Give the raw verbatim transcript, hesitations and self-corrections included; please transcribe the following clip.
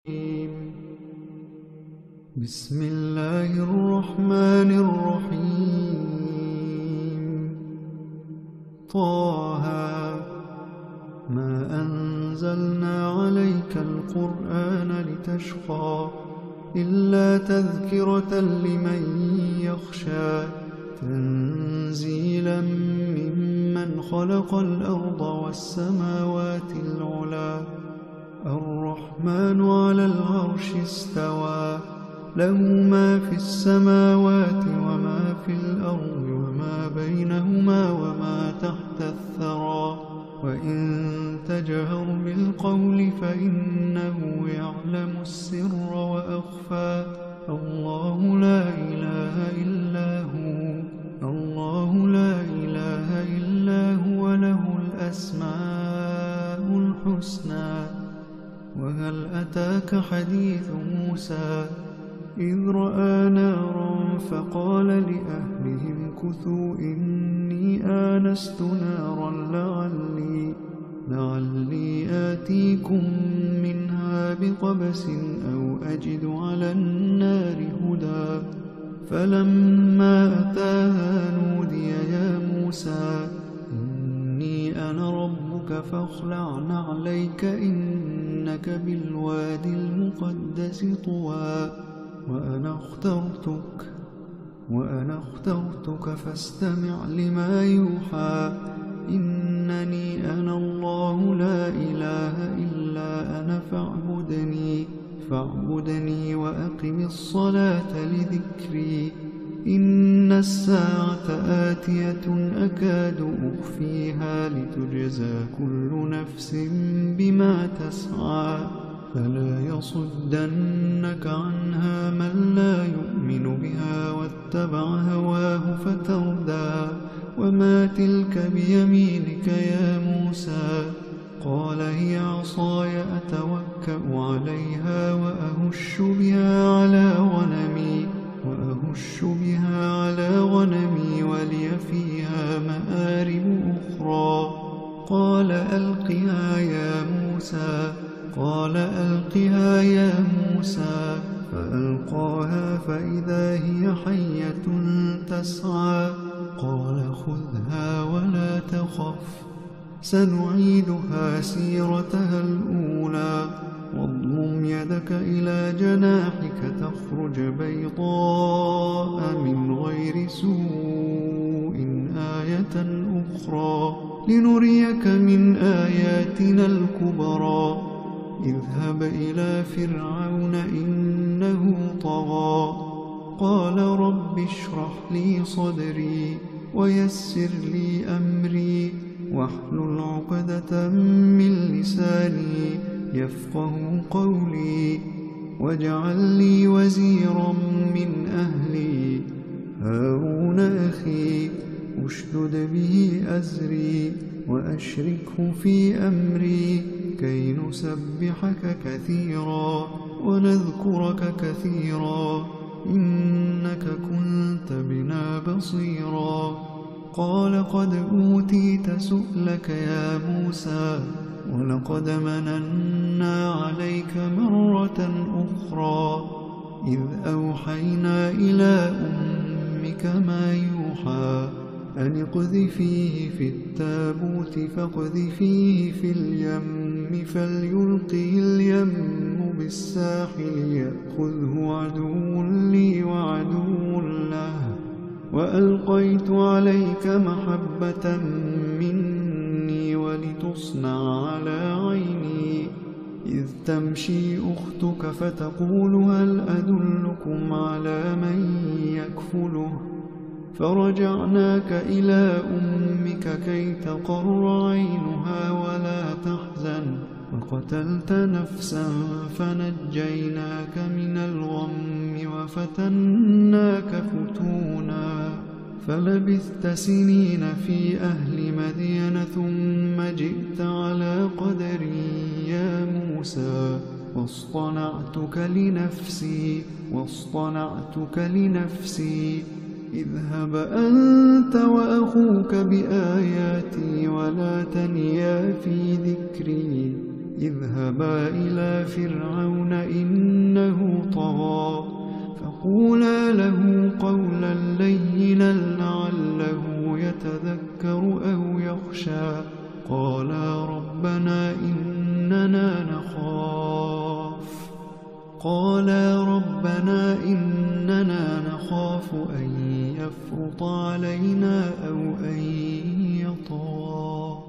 بسم الله الرحمن الرحيم. طه ما أنزلنا عليك القرآن لتشقى إلا تذكرة لمن يخشى تنزيلا ممن خلق الأرض والسماوات العلى الرحمن على العرش استوى له ما في السماوات وما في الأرض وما بينهما وما تحت الثرى وإن تجهر بالقول فإنه يعلم السر وأخفى الله لا إله إلا هو الله لا إله إلا هو له الأسماء الحسنى. وهل أتاك حديث موسى إذ رأى نارا فقال لأهلهم كثوا إني آنست نارا لعلي, لعلي آتيكم منها بقبس أو أجد على النار هدى فلما أتاها نودي يا موسى إني أنا ربك فاخلع نعليك إنك بالوادي المقدس طوى وأنا اخترتك وأنا اخترتك فاستمع لما يوحى إنني أنا الله لا إله إلا أنا فاعبدني فاعبدني وأقم الصلاة لذكري إن الساعة آتية أكاد أخفيها لتجزى كل نفس بما تسعى فلا يصدنك عنها من لا يؤمن بها واتبع هواه فتردى وما تلك بيمينك يا موسى قال هي عصاي أتوكأ عليها وأهش بها على غنمي وأهش بها على غنمي ولي فيها مآرب أخرى قال ألقها يا موسى قال ألقها يا موسى فألقاها فإذا هي حية تسعى قال خذها ولا تخف سنعيدها سيرتها الأولى واضمم يدك إلى جناحك تخرج بيضاء من غير سوء آية أخرى لنريك من آياتنا الكبرى اذهب إلى فرعون إنه طغى قال رب اشرح لي صدري ويسر لي أمري واحلل عقدة من لساني يفقه قولي واجعل لي وزيرا من أهلي هارون أخي اشدد به أزري وأشركه في أمري كي نسبحك كثيرا ونذكرك كثيرا إنك كنت بنا بصيرا قال قد أوتيت سؤلك يا موسى ولقد مننا عليك مرة أخرى إذ أوحينا إلى أمك ما يوحى أن اقذفيه في التابوت فاقذفيه في اليم فليلقه اليم بالساحل يأخذه عدو لي وعدو له وألقيت عليك محبة مني ولتصنع على عيني إذ تمشي أختك فتقول هل أدلكم على من يكفله فرجعناك إلى أمك كي تقر عينها ولا تحزن وقتلت نفسا فنجيناك من الغم وفتناك فتونا فلبثت سنين في أهل مدين ثم جئت على قدري يا موسى واصطنعتك لنفسي واصطنعتك لنفسي اذهب أنت وأخوك بآياتي ولا تنيا في ذكري اذهبا إلى فرعون إن لعله يتذكر أو يخشى قالا ربنا إننا نخاف قالا ربنا إننا نخاف أن يفرط علينا أو أن يطغى